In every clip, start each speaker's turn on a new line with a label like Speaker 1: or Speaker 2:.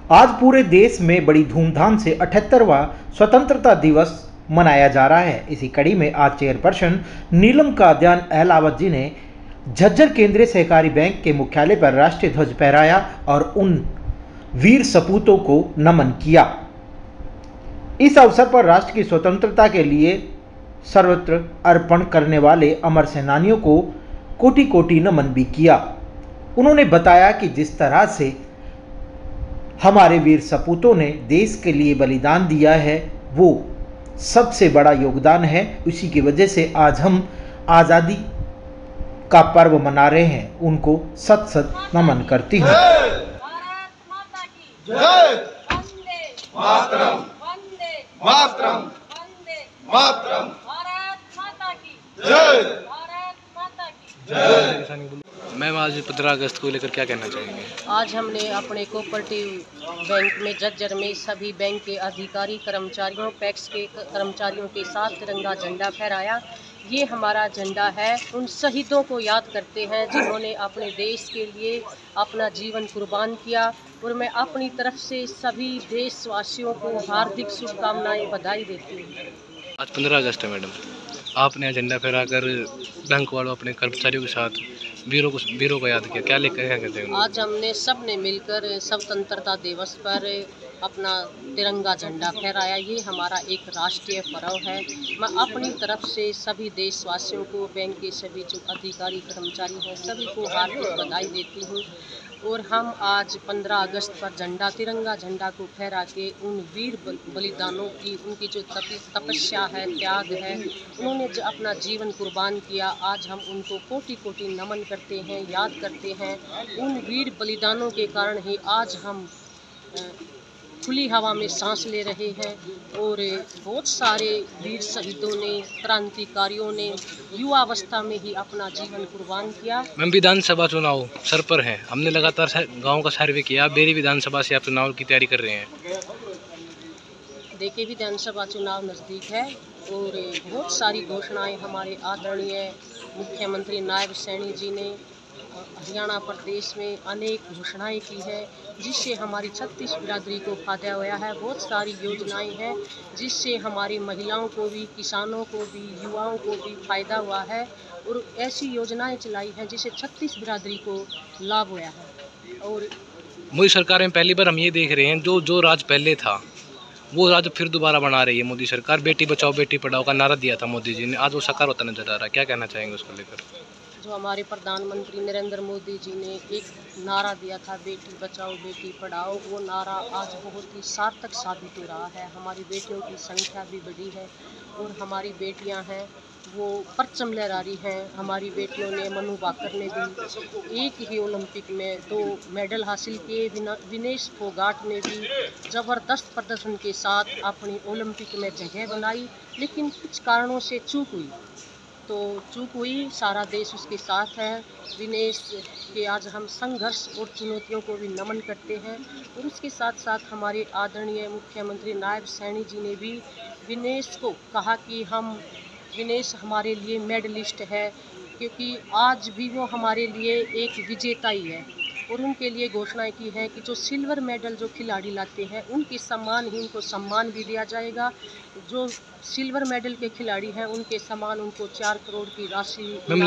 Speaker 1: आज पूरे देश में बड़ी धूमधाम से 78वां स्वतंत्रता दिवस मनाया जा रहा है। इसी कड़ी में आज चेयरपर्सन नीलम कादियान अहलावत जी ने झज्जर केंद्रीय सहकारी बैंक के मुख्यालय पर राष्ट्रीय ध्वज फहराया और उन वीर सपूतों को नमन किया। इस अवसर पर राष्ट्र की स्वतंत्रता के लिए सर्वत्र अर्पण करने वाले अमर सेनानियों को कोटि कोटि नमन भी किया। उन्होंने बताया कि जिस तरह से हमारे वीर सपूतों ने देश के लिए बलिदान दिया है वो सबसे बड़ा योगदान है। उसी की वजह से आज हम आज़ादी का पर्व मना रहे हैं। उनको सत सत नमन करती हूँ।
Speaker 2: मैम, आज 15 अगस्त को लेकर क्या कहना चाहेंगे?
Speaker 3: आज हमने अपने कोऑपरेटिव बैंक में झज्जर में सभी बैंक के अधिकारी कर्मचारियों पैक्स के कर्मचारियों के साथ तिरंगा झंडा फहराया। ये हमारा झंडा है उन शहीदों को याद करते हैं जिन्होंने अपने देश के लिए अपना जीवन कुर्बान किया। और मैं अपनी तरफ से सभी देशवासियों को हार्दिक शुभकामनाएं बधाई देती हूँ।
Speaker 2: आज 15 अगस्त है मैडम, आपने झंडा फहराकर बैंक वालों अपने कर्मचारियों के साथ वीरों को याद किया, क्या कहते हैं?
Speaker 3: आज हमने सब ने मिलकर स्वतंत्रता दिवस पर अपना तिरंगा झंडा फहराया। ये हमारा एक राष्ट्रीय पर्व है। मैं अपनी तरफ से सभी देशवासियों को, बैंक के सभी जो अधिकारी कर्मचारी हैं सभी को हार्दिक बधाई देती हूँ। और हम आज 15 अगस्त पर तिरंगा झंडा को फहरा के उन वीर बलिदानों की, उनकी जो तपस्या है, त्याग है, उन्होंने जो अपना जीवन कुर्बान किया, आज हम उनको कोटि कोटि नमन करते हैं, याद करते हैं। उन वीर बलिदानों के कारण ही आज हम खुली हवा में सांस ले रहे हैं। और बहुत सारे वीर शहीदों ने, क्रांतिकारियों ने युवावस्था में ही अपना जीवन कुर्बान किया।
Speaker 2: मैम, विधानसभा चुनाव सर पर है, हमने लगातार गांव का सर्वे किया। बेरी विधानसभा से आप चुनाव की तैयारी कर रहे हैं।
Speaker 3: देखिए, विधानसभा चुनाव नज़दीक है और बहुत सारी घोषणाएं हमारे आदरणीय मुख्यमंत्री नायब सैनी जी ने हरियाणा प्रदेश में अनेक घोषणाएं की है जिससे हमारी 36 बिरादरी को फायदा हुआ है। बहुत सारी योजनाएं हैं जिससे हमारी महिलाओं को भी, किसानों को भी, युवाओं को भी फायदा हुआ है। और ऐसी योजनाएं चलाई हैं जिससे 36 बिरादरी को लाभ हुआ है। और
Speaker 2: मोदी सरकार में पहली बार हम ये देख रहे हैं जो राज पहले था वो राज फिर दोबारा बना रही है मोदी सरकार। बेटी बचाओ बेटी पढ़ाओ का नारा दिया था मोदी जी ने, आज वो साकार होता नजर आ रहा है, क्या कहना चाहेंगे उसको लेकर?
Speaker 3: जो हमारे प्रधानमंत्री नरेंद्र मोदी जी ने एक नारा दिया था, बेटी बचाओ बेटी पढ़ाओ, वो नारा आज बहुत ही सार्थक साबित हो रहा है। हमारी बेटियों की संख्या भी बढ़ी है और हमारी बेटियां हैं वो परचम लहरा रही हैं। हमारी बेटियों ने, मनु भाकर ने भी एक ही ओलंपिक में 2 मेडल हासिल किए। विनेश फोगाट ने भी ज़बरदस्त प्रदर्शन के साथ अपनी ओलंपिक में जगह बनाई, लेकिन कुछ कारणों से चूक हुई। सारा देश उसके साथ है। विनेश के आज हम संघर्ष और चुनौतियों को भी नमन करते हैं। और उसके साथ साथ हमारे आदरणीय मुख्यमंत्री नायब सैनी जी ने भी विनेश को कहा कि विनेश हमारे लिए मेडलिस्ट है, क्योंकि आज भी वो हमारे लिए एक विजेता ही है। और उनके लिए घोषणाएं की है कि जो सिल्वर मेडल जो खिलाड़ी लाते हैं उनके सम्मान ही उनको सम्मान भी दिया जाएगा। जो सिल्वर मेडल के खिलाड़ी हैं उनके समान उनको 4 करोड़ की राशि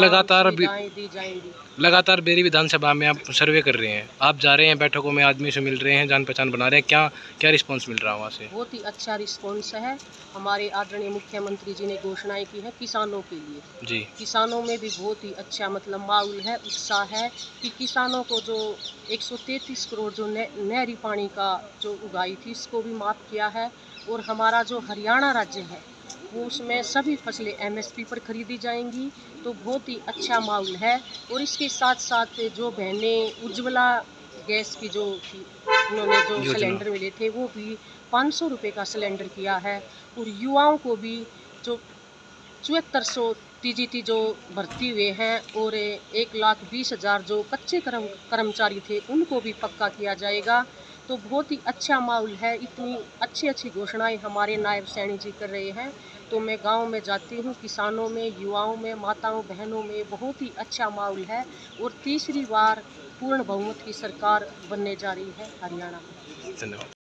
Speaker 3: दी जाएंगी।
Speaker 2: लगातार बेरी विधानसभा में आप सर्वे कर रहे हैं, आप जा रहे हैं बैठकों में, आदमी से मिल रहे हैं, जान पहचान बना रहे हैं, क्या रिस्पांस मिल रहा है वहाँ से?
Speaker 3: बहुत ही अच्छा रिस्पांस है। हमारे आदरणीय मुख्यमंत्री जी ने घोषणाएं की है किसानों के लिए जी। किसानों में भी बहुत ही अच्छा माहौल है, उत्साह है कि किसानों को जो 133 करोड़ जो नहरी पानी का जो उगाई थी इसको भी माफ़ किया है। और हमारा जो हरियाणा राज्य है वो उसमें सभी फसलें MSP पर खरीदी जाएंगी। तो बहुत ही अच्छा माहौल है। और इसके साथ साथ जो बहनें उज्ज्वला गैस की जो उन्होंने जो सिलेंडर मिले थे वो भी 500 रुपये का सिलेंडर किया है। और युवाओं को भी जो 7400 TGT जो भर्ती हुए हैं और 1,20,000 जो कच्चे कर्मचारी थे उनको भी पक्का किया जाएगा। तो बहुत ही अच्छा माहौल है। इतनी अच्छी घोषणाएं हमारे नायब सैनी जी कर रहे हैं तो मैं गांव में जाती हूं, किसानों में, युवाओं में, माताओं बहनों में बहुत ही अच्छा माहौल है और तीसरी बार पूर्ण बहुमत की सरकार बनने जा रही है हरियाणा में।
Speaker 2: धन्यवाद।